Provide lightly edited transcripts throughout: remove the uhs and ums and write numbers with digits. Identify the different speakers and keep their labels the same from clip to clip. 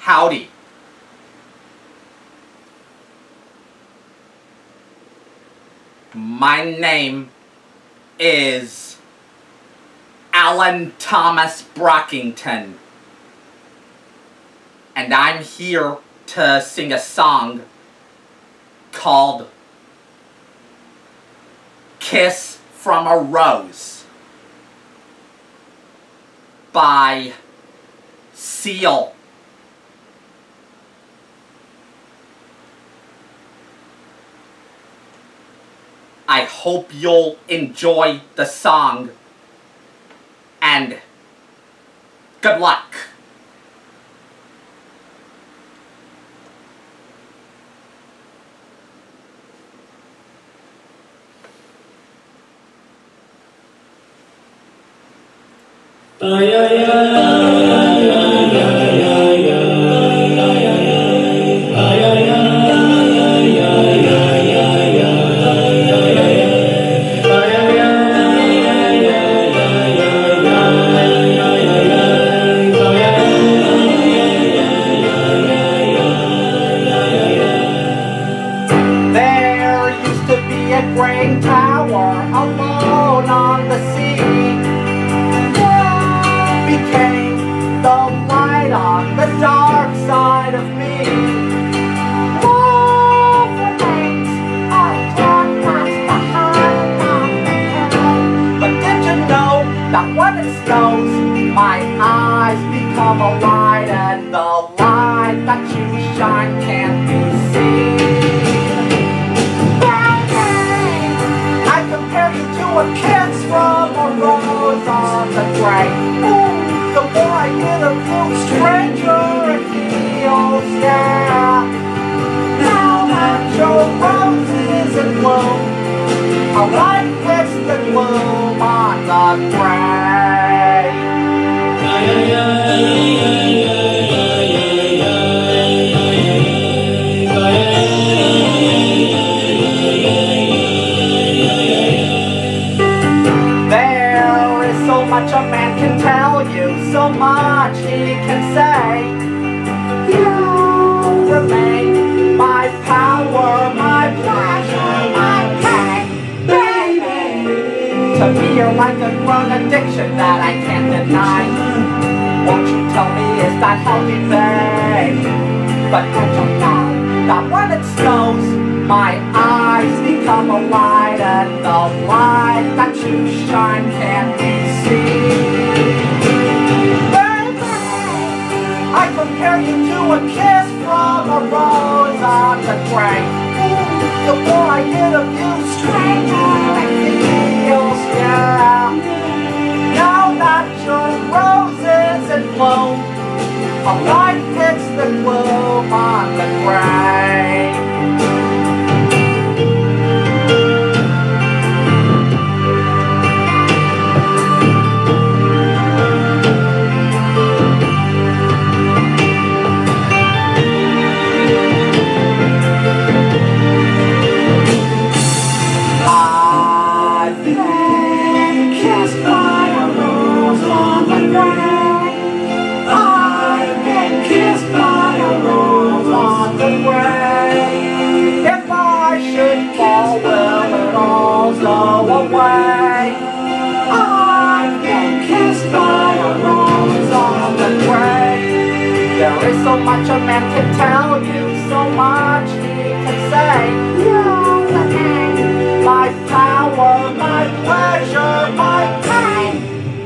Speaker 1: Howdy. My name is Alan Thomas Brockington, and I'm here to sing a song called Kiss from a Rose by Seal. I hope you'll enjoy the song, and good luck. Grain tower alone on the sea. You became the light on the dark side of me. Love remains a dark past behind on the hill. But did you know that when it snows, my eyes become a light, and the light that you shine can't be seen? A kiss from a rose on the grave. Ooh, the more I get of you, stranger it feels, yeah. Now that your rose is in bloom, a light hits the gloom on the grave. So much a man can tell you, so much he can say. You remain my power, my pleasure, my pain, baby. To me you're like a grown addiction that I can't deny. Won't you tell me, is that healthy, babe? But don't you know that when it snows, my eyes become a light, and the light that you shine can't be seen. Baby, I compare you to a kiss from a rose on the grave. Ooh, the more I get of you, stranger it feels, yeah. Now that your rose is in bloom, a light hits the gloom on the grave. There is so much a man can tell you, so much he can say. You remain my power, my pleasure, my pain.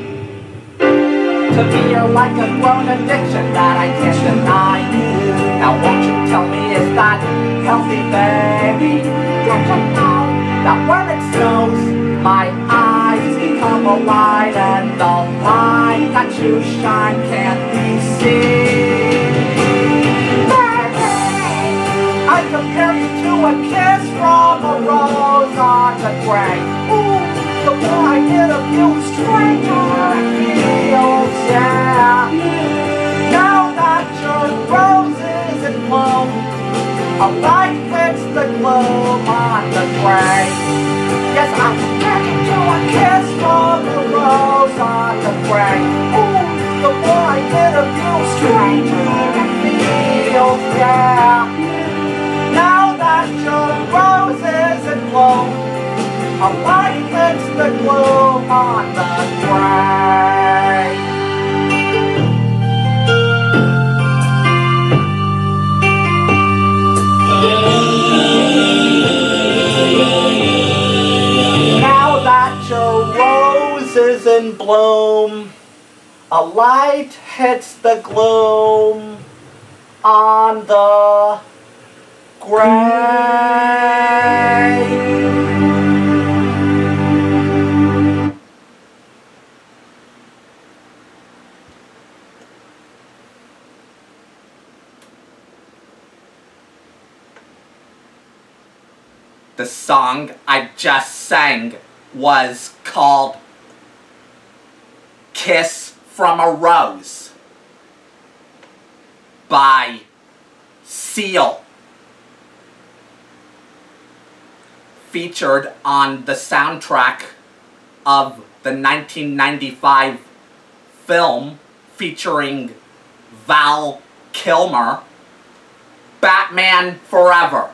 Speaker 1: To me you're like a grown addiction that I can't deny. Now won't you tell me, is that healthy, baby? Don't you know that when it snows, my eyes become a light, and the light that you shine can't be seen? I compare you to a kiss from a rose on the grave. Ooh, the more I get of you, stranger it feels, yeah. Now that your rose is in bloom, a light hits the gloom on the grave. Yes, I compare you to a kiss from a rose on the grave. Ooh, the more I get of you, stranger gloom. A light hits the gloom on the grave. The song I just sang was called Kiss from a Rose by Seal, featured on the soundtrack of the 1995 film featuring Val Kilmer, Batman Forever.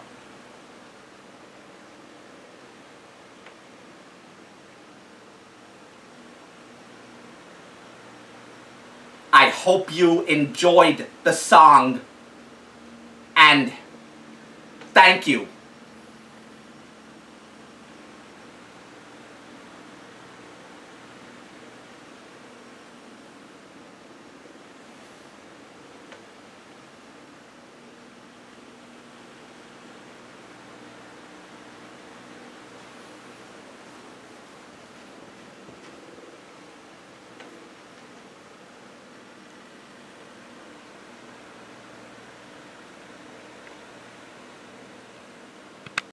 Speaker 1: I hope you enjoyed the song, and thank you.